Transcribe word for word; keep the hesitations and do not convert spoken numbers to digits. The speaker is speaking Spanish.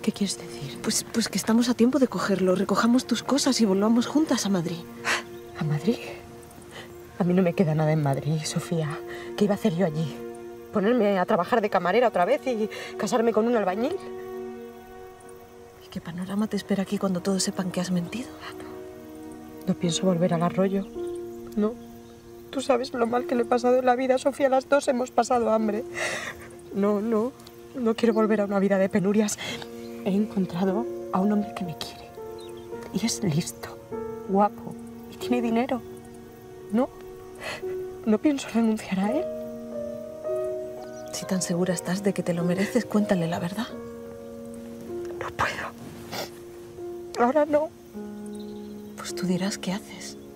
¿Qué quieres decir? Pues, pues que estamos a tiempo de cogerlo. Recojamos tus cosas y volvamos juntas a Madrid. ¿A Madrid? A mí no me queda nada en Madrid, Sofía. ¿Qué iba a hacer yo allí? ¿Ponerme a trabajar de camarera otra vez y casarme con un albañil? ¿Y qué panorama te espera aquí cuando todos sepan que has mentido? No pienso volver al arroyo. No. Tú sabes lo mal que le he pasado en la vida, Sofía. Las dos hemos pasado hambre. No, no. No quiero volver a una vida de penurias. He encontrado a un hombre que me quiere. Y es listo, guapo y tiene dinero. No. No pienso renunciar a él. Si tan segura estás de que te lo mereces, cuéntale la verdad. No puedo. Ahora no. Pues tú dirás qué haces.